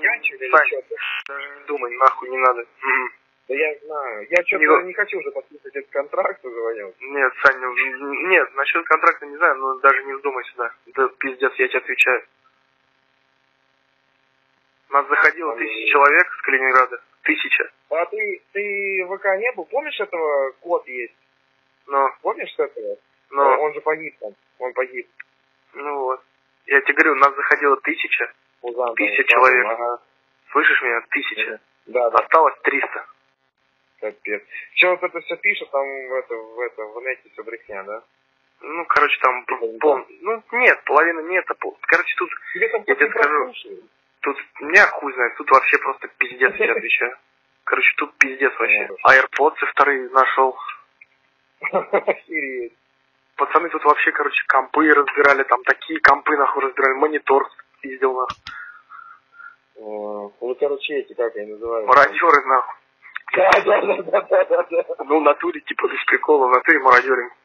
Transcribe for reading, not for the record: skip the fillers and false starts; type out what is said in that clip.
Янчили или Сань, что-то? даже не думай, нахуй не надо. Да я знаю. Я что-то не хочу уже подписывать этот контракт, звонил. Нет, Сань, нет, насчет контракта не знаю, но даже не вздумай сюда. Да пиздец, я тебе отвечаю. Нас заходило 1000 человек с Калининграда. 1000. А ты в ВК не был? Помнишь этого кот есть? Но. Помнишь этого? Но. Он же погиб там. Он погиб. Ну вот. Я тебе говорю, нас заходило 1000. 1000 человек. Ага. Слышишь меня? 1000. Да. Осталось 300. Капец. Че вот это все пишет, там в нете все брехня, да? Ну, короче, там ну, нет, половина нет. Короче, тут, тебе там я тебе скажу, тут, меня хуй знает, тут вообще просто пиздец, я тебе отвечаю. Короче, тут пиздец вообще. AirPods вторые нашел. Охереть. Пацаны тут вообще, короче, компы разбирали, там такие компы, нахуй, разбирали, монитор пиздил, нахуй. Ну, короче, эти, как они называют? Мародеры, нахуй. Да. Ну, в натуре, типа, без прикола, в натуре мародерим.